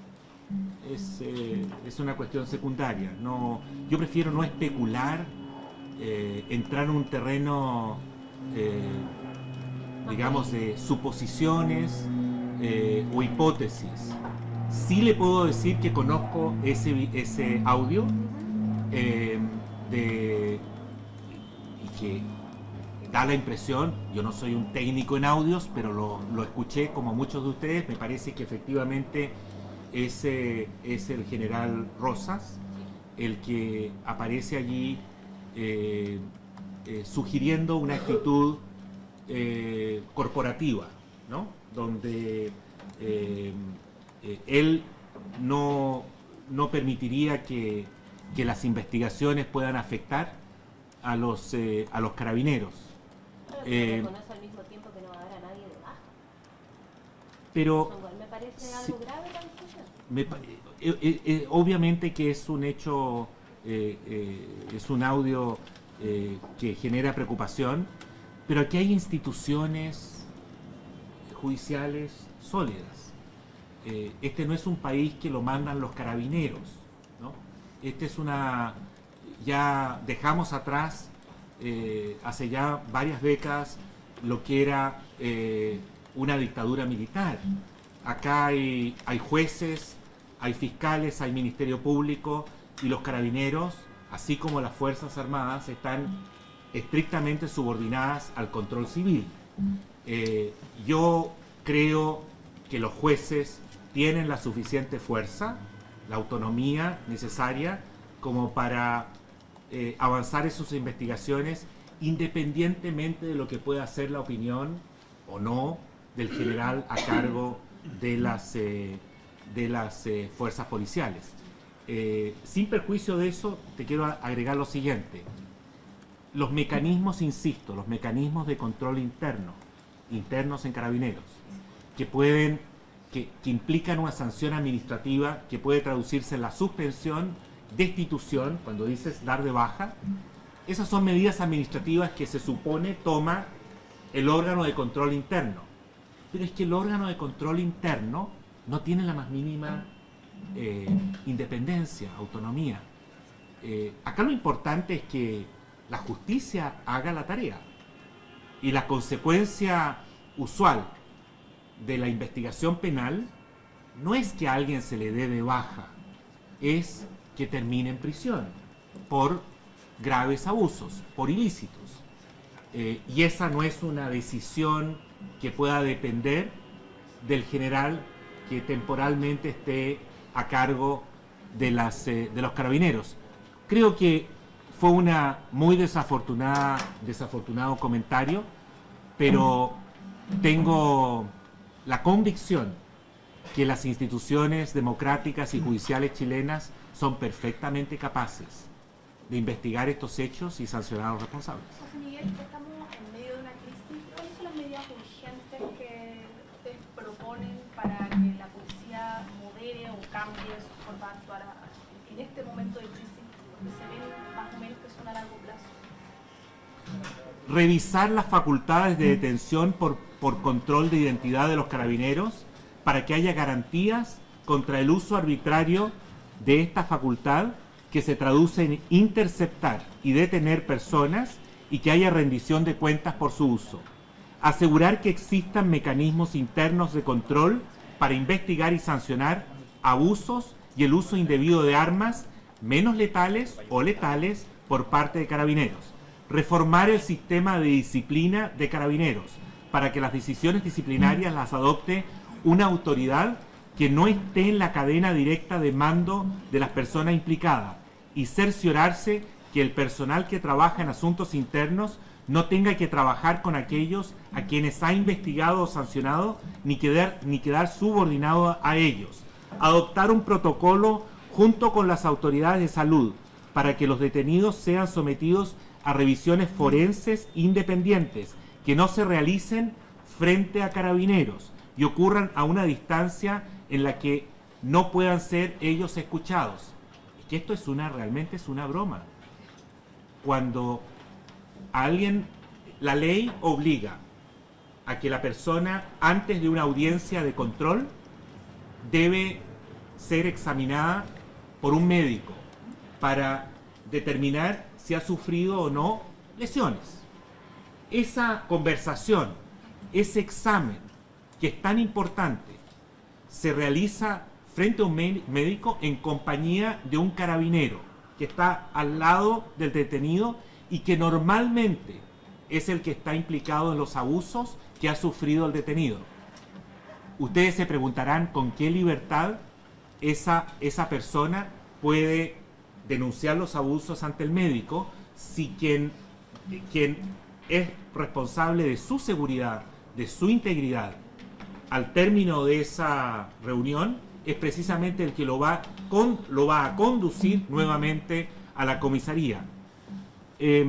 es, eh, es una cuestión secundaria. No, yo prefiero no especular, eh, entrar en un terreno, eh, digamos, de suposiciones eh, o hipótesis. Sí le puedo decir que conozco ese, ese audio eh, de, y que da la impresión, yo no soy un técnico en audios, pero lo, lo escuché como muchos de ustedes, me parece que efectivamente ese es el general Rosas, el que aparece allí eh, eh, sugiriendo una actitud eh, corporativa, ¿no?, donde eh, eh, él no, no permitiría que, que las investigaciones puedan afectar a los, eh, a los carabineros. Eh, reconoce al mismo tiempo que no va a dar a nadie de baja. Pero me parece sí, algo grave la discusión. Me, eh, eh, eh, obviamente que es un hecho, eh, eh, es un audio eh, que genera preocupación, pero aquí hay instituciones judiciales sólidas. Eh, este no es un país que lo mandan los carabineros, ¿no? Este es una, ya dejamos atrás Eh, hace ya varias décadas lo que era eh, una dictadura militar. Acá hay, hay jueces, hay fiscales, hay ministerio público, y los carabineros, así como las Fuerzas Armadas, están estrictamente subordinadas al control civil. Eh, yo creo que los jueces tienen la suficiente fuerza, la autonomía necesaria como para Eh, avanzar en sus investigaciones independientemente de lo que pueda ser la opinión o no del general a cargo de las, eh, de las eh, fuerzas policiales. Eh, sin perjuicio de eso, te quiero agregar lo siguiente. Los mecanismos, insisto, los mecanismos de control interno, internos en Carabineros, que pueden, que, que implican una sanción administrativa que puede traducirse en la suspensión, destitución, cuando dices dar de baja, esas son medidas administrativas que se supone toma el órgano de control interno. Pero es que el órgano de control interno no tiene la más mínima eh, independencia, autonomía. Eh, acá lo importante es que la justicia haga la tarea. Y la consecuencia usual de la investigación penal no es que a alguien se le dé de baja, es que termine en prisión por graves abusos, por ilícitos. Eh, y esa no es una decisión que pueda depender del general que temporalmente esté a cargo de, las, eh, de los carabineros. Creo que fue una muy desafortunada, desafortunado comentario, pero tengo la convicción que las instituciones democráticas y judiciales chilenas son perfectamente capaces de investigar estos hechos y sancionar a los responsables. José Miguel, estamos en medio de una crisis. ¿Cuáles son las medidas urgentes que ustedes proponen para que la policía modere o cambie su forma de actuar en este momento de crisis, donde se ven más o menos que son a largo plazo? Revisar las facultades de detención por, por control de identidad de los carabineros para que haya garantías contra el uso arbitrario de esta facultad, que se traduce en interceptar y detener personas y que haya rendición de cuentas por su uso. Asegurar que existan mecanismos internos de control para investigar y sancionar abusos y el uso indebido de armas menos letales o letales por parte de carabineros. Reformar el sistema de disciplina de carabineros para que las decisiones disciplinarias las adopte una autoridad que no esté en la cadena directa de mando de las personas implicadas, y cerciorarse que el personal que trabaja en asuntos internos no tenga que trabajar con aquellos a quienes ha investigado o sancionado, ni quedar, ni quedar subordinado a ellos. Adoptar un protocolo junto con las autoridades de salud para que los detenidos sean sometidos a revisiones forenses independientes que no se realicen frente a carabineros y ocurran a una distancia en la que no puedan ser ellos escuchados. Es que esto es una, realmente es una broma. Cuando a alguien, la ley obliga a que la persona, antes de una audiencia de control, debe ser examinada por un médico para determinar si ha sufrido o no lesiones. Esa conversación, ese examen, que es tan importante, se realiza frente a un médico en compañía de un carabinero que está al lado del detenido y que normalmente es el que está implicado en los abusos que ha sufrido el detenido. Ustedes se preguntarán con qué libertad esa, esa persona puede denunciar los abusos ante el médico si quien, quien es responsable de su seguridad, de su integridad, al término de esa reunión, es precisamente el que lo va, con, lo va a conducir nuevamente a la comisaría. Eh,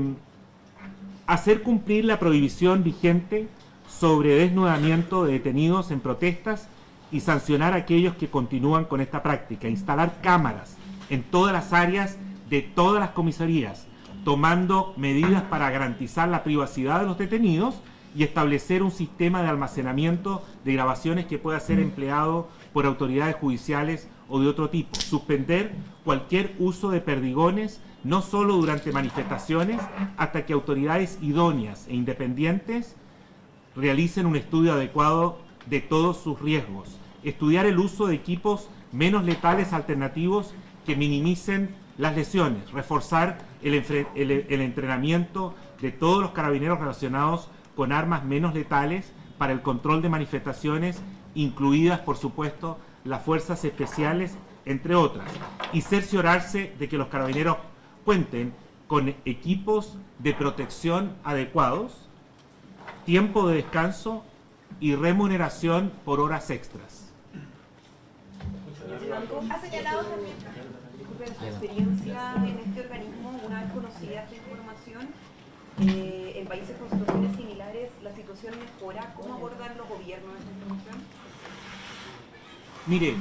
hacer cumplir la prohibición vigente sobre desnudamiento de detenidos en protestas y sancionar a aquellos que continúan con esta práctica. Instalar cámaras en todas las áreas de todas las comisarías, tomando medidas para garantizar la privacidad de los detenidos y establecer un sistema de almacenamiento de grabaciones que pueda ser empleado por autoridades judiciales o de otro tipo. Suspender cualquier uso de perdigones, no solo durante manifestaciones, hasta que autoridades idóneas e independientes realicen un estudio adecuado de todos sus riesgos. Estudiar el uso de equipos menos letales alternativos que minimicen las lesiones. Reforzar el, el, el entrenamiento de todos los carabineros relacionados con armas menos letales para el control de manifestaciones, incluidas, por supuesto, las fuerzas especiales, entre otras. Y cerciorarse de que los carabineros cuenten con equipos de protección adecuados, tiempo de descanso y remuneración por horas extras. Ha señalado también, disculpe, su experiencia en este organismo, una vez conocida esta información, eh, en países con situaciones similares, ¿la situación mejora? ¿Cómo abordan los gobiernos esta información? Mire,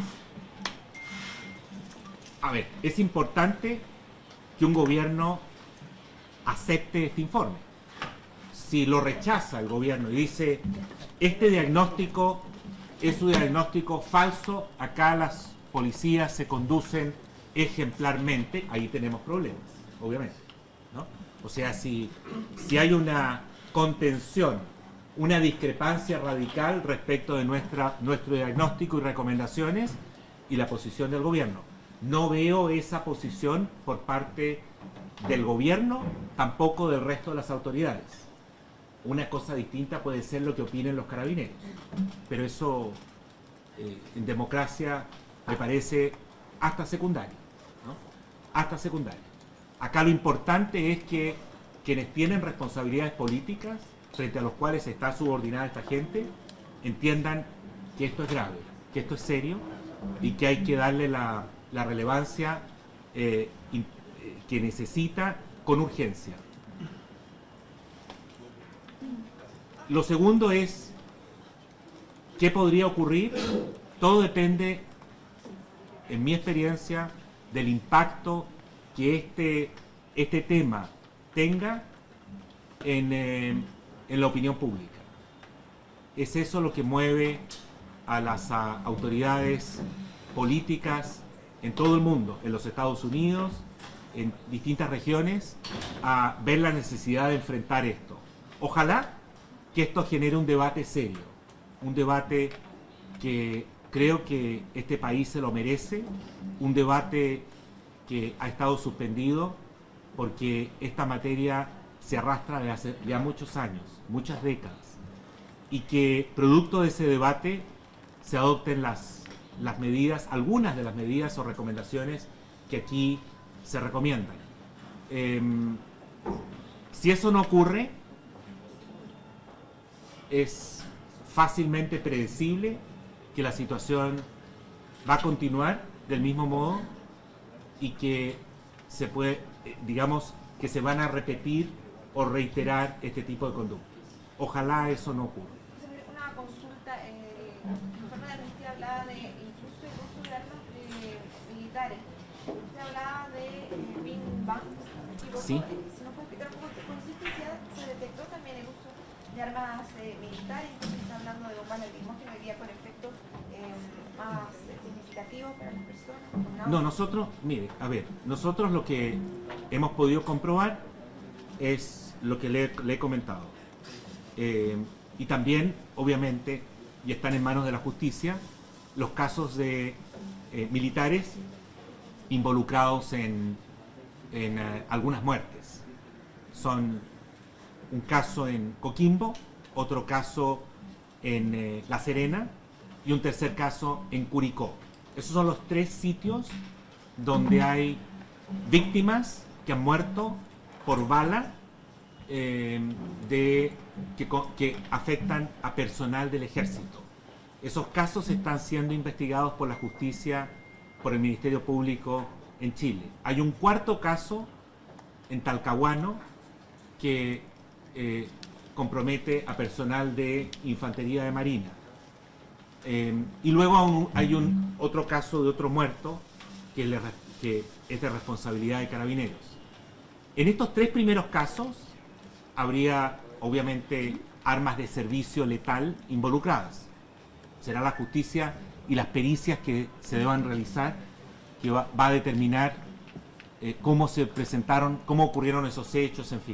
a ver, es importante que un gobierno acepte este informe. Si lo rechaza el gobierno y dice, este diagnóstico es un diagnóstico falso, acá las policías se conducen ejemplarmente, ahí tenemos problemas, obviamente, ¿no? O sea, si, si hay una contención, una discrepancia radical respecto de nuestra, nuestro diagnóstico y recomendaciones y la posición del gobierno. No veo esa posición por parte del gobierno, tampoco del resto de las autoridades. Una cosa distinta puede ser lo que opinen los carabineros, pero eso eh, en democracia me parece hasta secundario, ¿no? Hasta secundario. Acá lo importante es que quienes tienen responsabilidades políticas frente a los cuales está subordinada esta gente entiendan que esto es grave, que esto es serio y que hay que darle la, la relevancia eh, in, eh, que necesita con urgencia. Lo segundo es, ¿qué podría ocurrir? Todo depende, en mi experiencia, del impacto que este, este tema tenga en, eh, en la opinión pública. Es eso lo que mueve a las a, autoridades políticas en todo el mundo, en los Estados Unidos, en distintas regiones, a ver la necesidad de enfrentar esto. Ojalá que esto genere un debate serio, un debate que creo que este país se lo merece, un debate que ha estado suspendido porque esta materia se arrastra desde hace ya muchos años, muchas décadas, y que producto de ese debate se adopten las, las medidas, algunas de las medidas o recomendaciones que aquí se recomiendan. Eh, si eso no ocurre, es fácilmente predecible que la situación va a continuar del mismo modo y que se puede, digamos, que se van a repetir o reiterar este tipo de conductas. Ojalá eso no ocurra. Una consulta, eh, el informe de Amnistía hablaba de incluso el uso de armas eh, militares. Usted hablaba de eh, Bin Bang. Sí. Si nos puede explicar cómo consiste, si se detectó también el uso de armas eh, militares, entonces está hablando de bombas lacrimógenas hoy día con efectos eh, más eh, significativos para las personas. No, nosotros, mire, a ver, nosotros lo que hemos podido comprobar es lo que le, le he comentado. Eh, y también, obviamente, y están en manos de la justicia, los casos de eh, militares involucrados en, en uh, algunas muertes. Son un caso en Coquimbo, otro caso en eh, La Serena y un tercer caso en Curicó. Esos son los tres sitios donde hay víctimas que han muerto por bala eh, de, que, que afectan a personal del ejército. Esos casos están siendo investigados por la justicia, por el Ministerio Público en Chile. Hay un cuarto caso en Talcahuano que eh, compromete a personal de Infantería de Marina. Eh, y luego aún hay un otro caso de otro muerto que, le, que es de responsabilidad de Carabineros. En estos tres primeros casos habría obviamente armas de servicio letal involucradas. Será la justicia y las pericias que se deban realizar que va, va a determinar eh, cómo se presentaron, cómo ocurrieron esos hechos, en fin.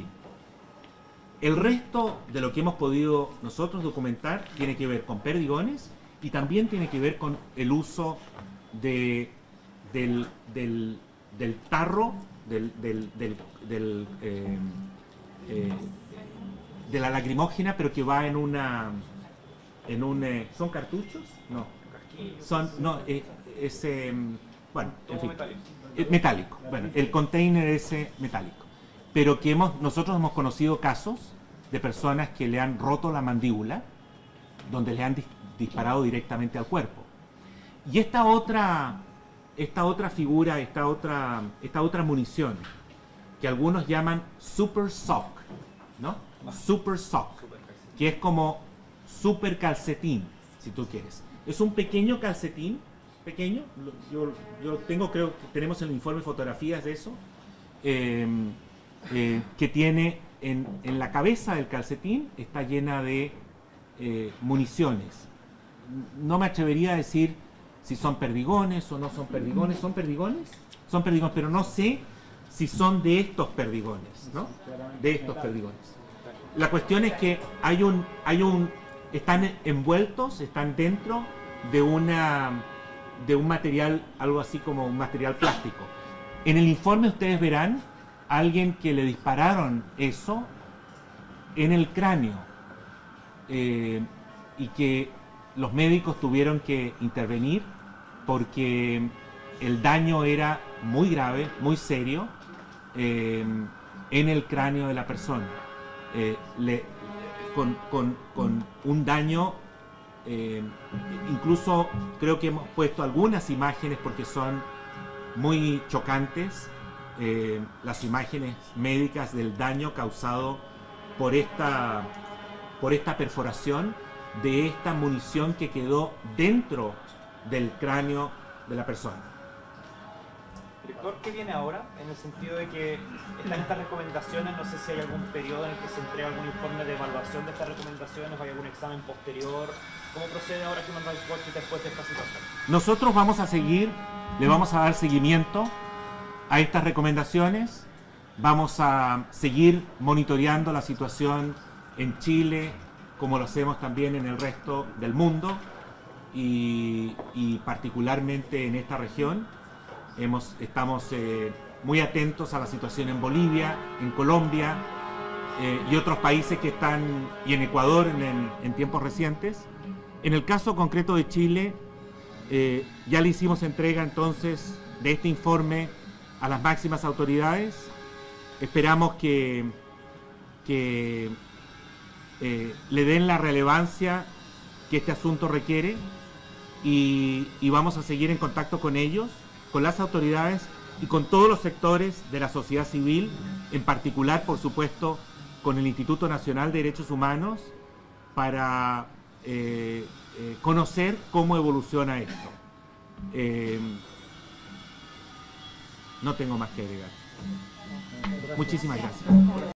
El resto de lo que hemos podido nosotros documentar tiene que ver con perdigones y también tiene que ver con el uso de, del, del, del tarro, del, del, del, del, eh, eh, de la lacrimógena, pero que va en una... En un, eh, ¿son cartuchos? No. Son, no, eh, es, eh, bueno, en fin, metálico. metálico. Bueno, el container ese metálico. pero que hemos, nosotros hemos conocido casos de personas que le han roto la mandíbula, donde le han dis disparado directamente al cuerpo. Y esta otra, esta otra figura, esta otra, esta otra munición, que algunos llaman super sock, ¿no? Super sock, que es como super calcetín, si tú quieres. Es un pequeño calcetín, pequeño, yo, yo tengo, creo que tenemos en el informe fotografías de eso, eh, eh, que tiene en, en la cabeza del calcetín, está llena de eh, municiones. No me atrevería a decir si son perdigones o no son perdigones. ¿Son perdigones? Son perdigones, pero no sé si son de estos perdigones, ¿no? De estos perdigones. La cuestión es que hay un, hay un, están envueltos, están dentro de una, de un material, algo así como un material plástico. En el informe ustedes verán a alguien que le dispararon eso en el cráneo eh, y que los médicos tuvieron que intervenir porque el daño era muy grave, muy serio, eh, en el cráneo de la persona. Eh, le, con, con, con un daño, eh, incluso creo que hemos puesto algunas imágenes porque son muy chocantes, eh, las imágenes médicas del daño causado por esta, por esta perforación de esta munición que quedó dentro del cráneo de la persona. Director, ¿qué viene ahora? En el sentido de que están estas recomendaciones, no sé si hay algún periodo en el que se entrega algún informe de evaluación de estas recomendaciones o hay algún examen posterior. ¿Cómo procede ahora Human Rights Watch después de esta situación? Nosotros vamos a seguir, le vamos a dar seguimiento a estas recomendaciones, vamos a seguir monitoreando la situación en Chile, como lo hacemos también en el resto del mundo y, y particularmente en esta región. Hemos, estamos eh, muy atentos a la situación en Bolivia, en Colombia eh, y otros países que están, y en Ecuador en, en, en tiempos recientes. En el caso concreto de Chile, eh, ya le hicimos entrega entonces de este informe a las máximas autoridades. Esperamos que, que eh, le den la relevancia que este asunto requiere y, y vamos a seguir en contacto con ellos, con las autoridades y con todos los sectores de la sociedad civil, en particular, por supuesto, con el Instituto Nacional de Derechos Humanos, para eh, eh, conocer cómo evoluciona esto. Eh, no tengo más que agregar. Muchísimas gracias.